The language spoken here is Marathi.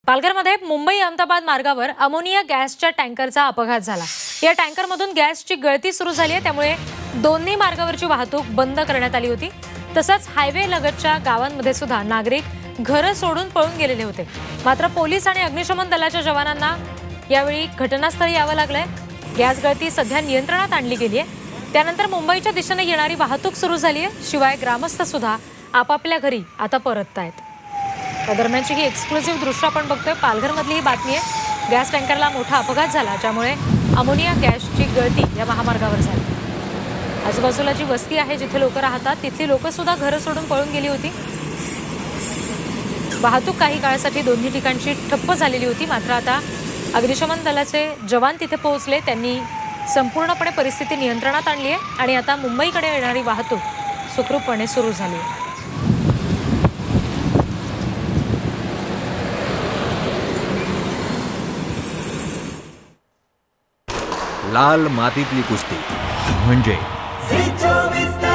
पालघरमध्ये मुंबई अहमदाबाद मार्गावर अमोनिया गॅसच्या टँकरचा अपघात झाला। या टँकरमधून गॅसची गळती सुरू झाली आहे, त्यामुळे दोन्ही मार्गावरची वाहतूक बंद करण्यात आली होती। तसंच हायवे लगतच्या गावांमध्ये सुद्धा नागरिक घरं सोडून पळून गेलेले होते। मात्र पोलीस आणि अग्निशमन दलाच्या जवानांना यावेळी घटनास्थळी यावं लागलंय। गॅस गळती सध्या नियंत्रणात आणली गेली आहे। त्यानंतर मुंबईच्या दिशेने येणारी वाहतूक सुरू झाली आहे। शिवाय ग्रामस्थ सुद्धा आपापल्या घरी आता परततायत। त्या दरम्यानची ही एक्सक्लुसिव्ह दृश्य आपण बघतोय। पालघरमधली ही बातमी आहे। गॅस टँकरला मोठा अपघात झाला, ज्यामुळे अमोनिया गॅसची गळती या महामार्गावर झाली। आजूबाजूला जी वस्ती आहे, जिथे लोक राहतात, तिथली लोक सुद्धा घरं सोडून पळून गेली होती। वाहतूक काही काळासाठी दोन्ही ठिकाणची ठप्प झालेली होती। मात्र आता अग्निशमन दलाचे जवान तिथे पोहोचले। त्यांनी संपूर्णपणे परिस्थिती नियंत्रणात आणली आहे आणि आता मुंबईकडे येणारी वाहतूक सुखरूपपणे सुरू झाली आहे। लाल मातीतली कुस्ती म्हणजे